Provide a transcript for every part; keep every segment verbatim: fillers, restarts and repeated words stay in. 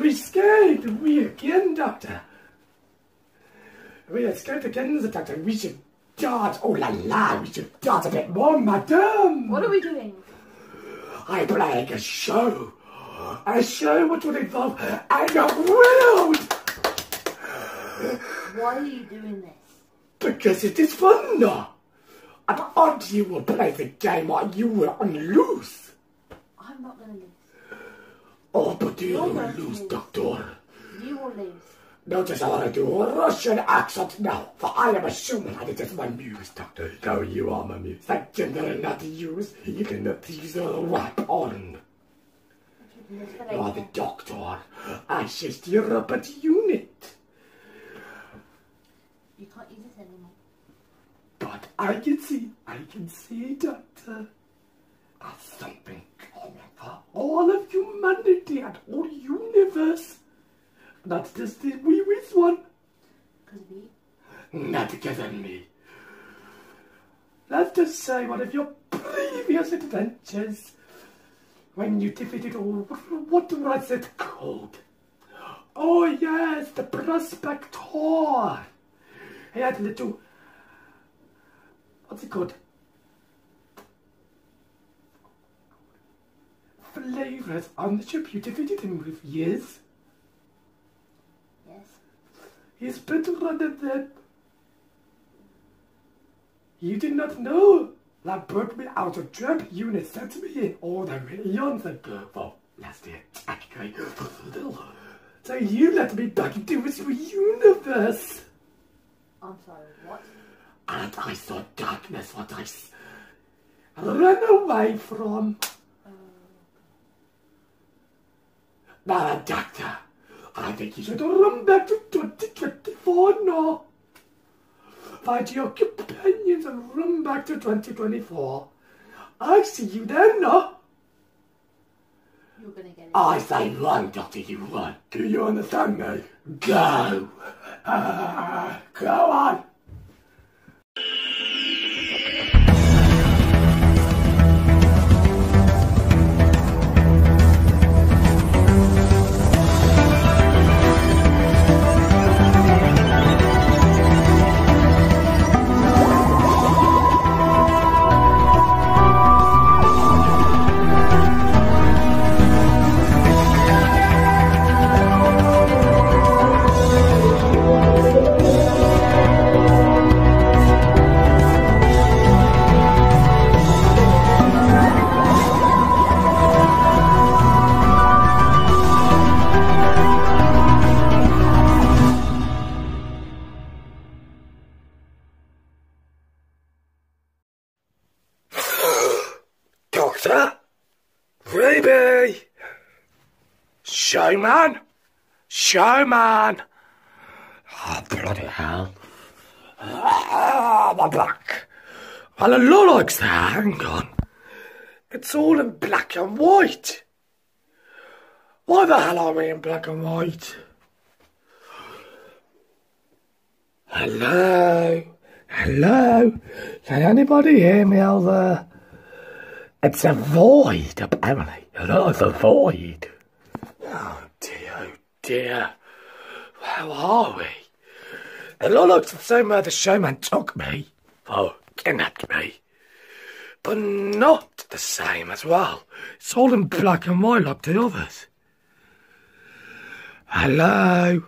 we scared? We again, Doctor? We are scared again, the Doctor. We should dart. Oh la la, we should dart a bit more, madame. What are we doing? I'm playing a show. A show which would involve an world. Why are you doing this? Because it is fun. And aren't you will play the game or you will lose. I'm not going to lose. Oh, but you You're will going to lose, lose. Doctor. You will lose. Notice I want to do a Russian accent now, for I am a showman and it is my muse, Doctor. No, you are my muse. I cannot use, you cannot use a rap on. You are the Doctor. I just you're up at unit. You can't use this anymore. But I can see, I can see, Doctor. There's something coming for all of humanity and all universe. Not just the wee wee one. Because of me? Not because of me. Let's just say one of your previous adventures when you defeated, oh, what was it called? Oh yes, the Prospector. He had little, what's it called? Flavors on the ship. You defeated him with years. Yes. He's better than them. You did not know. That brought me out of trap. Unit sent me in all the eons ago. Well, last year. Okay. So you let me back into this universe. I'm sorry, what? And I saw darkness, what I s ran away from. Um... Now, Doctor, I think you should run back to twenty twenty-four now. Find your companions and run back to twenty twenty-four. I see you then, no? You're gonna get it. I say run, Doctor, you run. Do you understand me? Go. Uh, go on. Doctor? Baby? Showman? Showman? Oh, bloody hell. Ah, my back. Well, it looks like that. Hang on. It's all in black and white. Why the hell are we in black and white? Hello? Hello? Can anybody hear me out there? It's a void, apparently. Hello, it's a void. Oh dear, oh dear. Where are we? It looks the same where the showman took me. Oh, kidnapped me. But not the same as well. It's all in black and white like the others. Hello?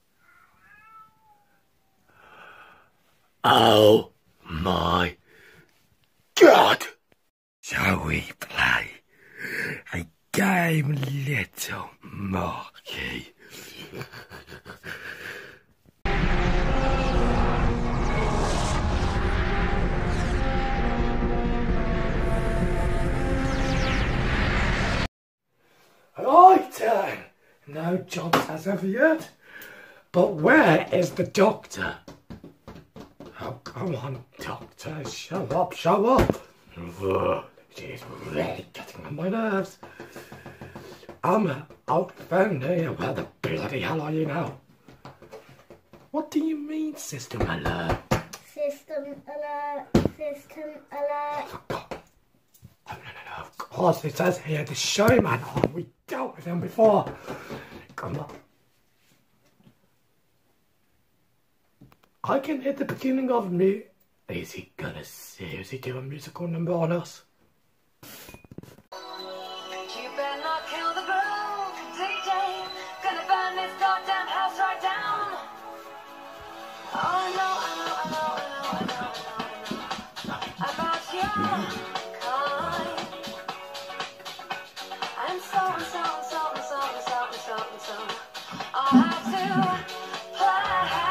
Oh my God! Shall we play a game, little Marky? Right then, no jobs as of yet, but where is the doctor? Oh, come on, doctor, show up, show up. She's really getting on my nerves. I'm out found here. Where the bloody hell are you now? What do you mean, system alert? System alert, system alert. Oh, God. Oh, no, no, no, of course it says here the showman. Oh, we dealt with him before. Come on. I can hear the beginning of me. Is he gonna seriously do a musical number on us? You better not kill the groove, D J. Gonna burn this goddamn house right down. Oh, I know, I know, I know, I know, I know, I know, I know. About your kind. I'm so, so, so, so, so, so, so. I'll have to play.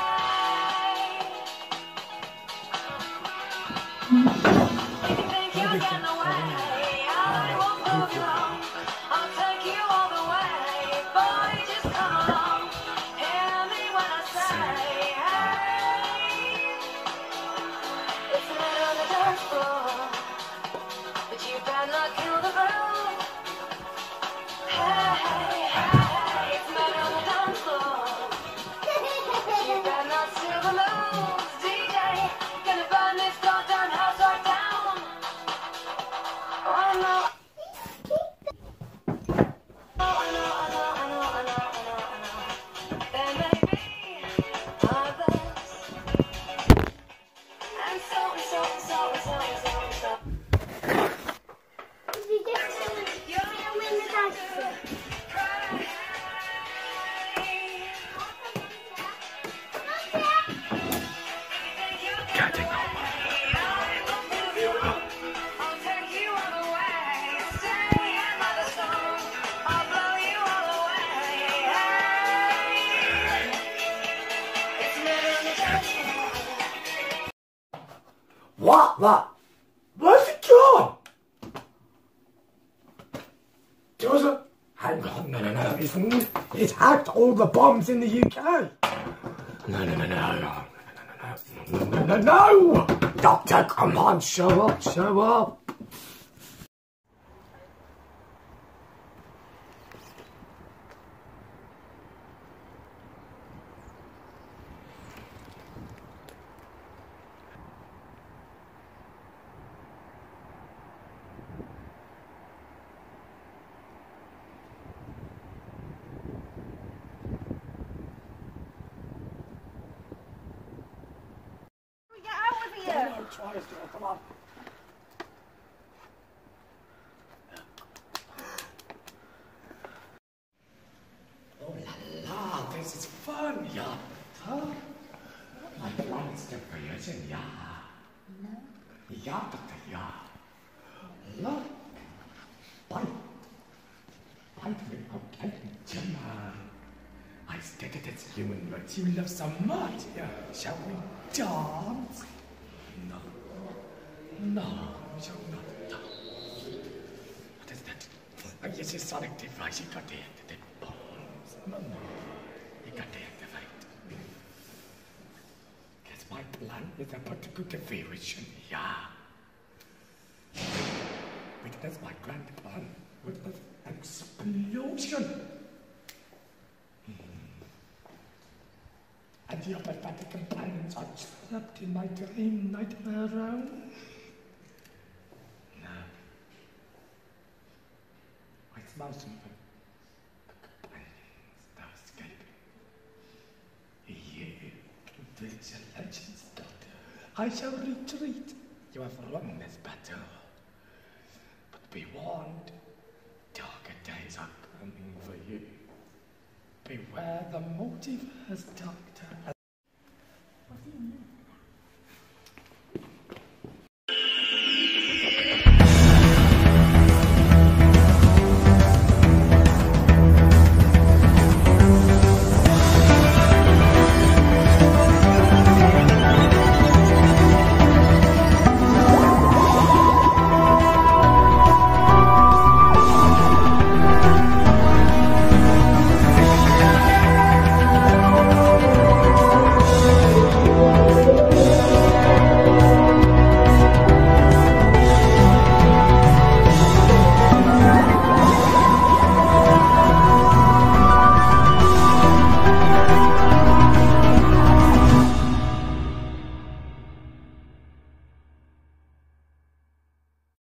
If you think you're getting away, I won't prove you wrong. I'll take you all the way. Boy, just come along. Hear me when I say, hey. It's lit on the dance floor, but you better not kill the groove. Hey, hey, hey, it's lit on the dance floor, but you better not steal the moves, D J. Gonna burn this goddamn house right down. Oh, I know. Oh, I know, I know, I know, I know, I know, I know. There may be others. And so, and so, and so, and so, and so, and so. If you just tell us, you're gonna win the dance floor. Getting on. I'll take you all the way. Stay another song. I'll blow you all away. Hey. It's lit on the dance floor. What? What? Where's it gone? Doesn't. Hang on, no, no, no. It's, it's hacked all the bombs in the U K. No, no, no, no, no, no, no, no, no, no. Doctor, come on, show up, show up. Get out of here! Come on, try it, come on. Oh la la, this is fun, yeah. Huh? My plans to creation, yeah. No. Yeah, doctor, yeah. Look. Bite. Bite me, okay, Gemma. I stated it's human, but you love so much. Yeah. Shall we dance? No. No, we shall not dance. What is that? Oh, yes, it's sonic device. You got to activate bombs. No, no. You got to activate. Guess my plan is about to cook a variation. Yeah. Witness my grand plan. Witness explosion. And the other fatty companions are trapped in my dream nightmare realm. No. I smell something. The companions are escaping. You, vigilance, doctor. I shall retreat. You have won this battle. But be warned, darker days are coming for you. Beware the multiverse, Doctor.